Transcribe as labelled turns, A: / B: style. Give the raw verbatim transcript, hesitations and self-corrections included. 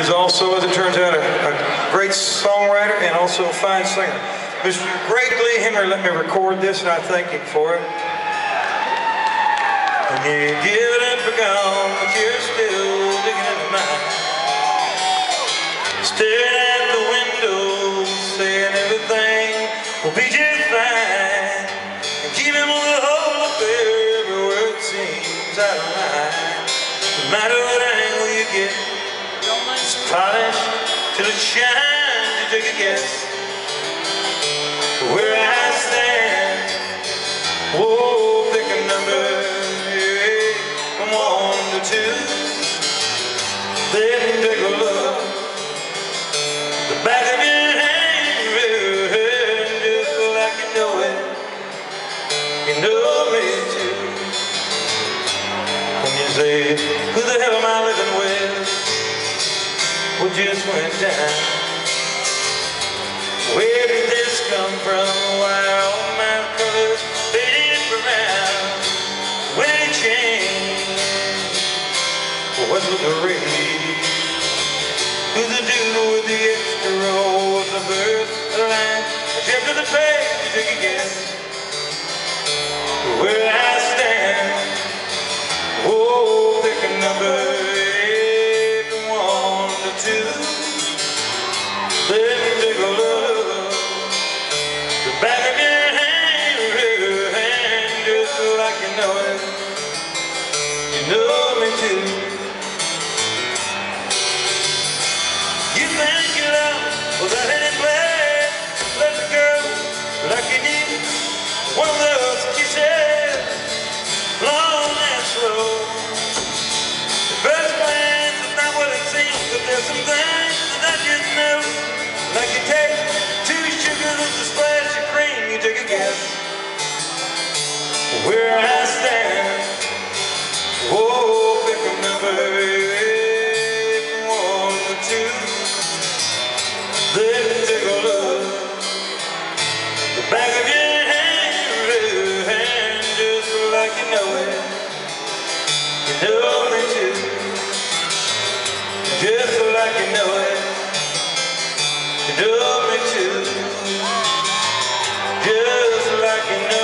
A: is also, as it turns out, a, a great songwriter and also a fine singer. Mister Greg Lee Henry let me record this, and I thank him for it. And you give it up for gone, but you're still digging in the mine. Staring at the window, saying everything will be just fine. And keeping on the whole affair everywhere it seems out of line. No matter what angle you get, it's polished till it shines. You take a guess where I stand. Whoa, pick a number, yeah, from one to two. Then take a look, the back of your hand, just like you know it. You know me too. When you say, who the hell am I living with? What just went down? Where did this come from? Why are all my colors faded brown? When it changed, what's with the rain? Who's the dude with the extra rolls of earth line? Jump to the page, you take a guess where I stand. Whoa, pick a number, from one to two. Then take a look, the back of your hand, hand just like you know it. You know me too. You think you love without any play, let the girl like you need. One of those kisses, long and slow. The first glance is not what it seems, but there's some things that I just know. Like you take two sugars with a splash of cream, you take a guess where I stand. Whoa, pick a number, from one to two. Then take a look, the back of your hand, hand just like you know it. You know me too, just like you know it. You know me too, just like you know.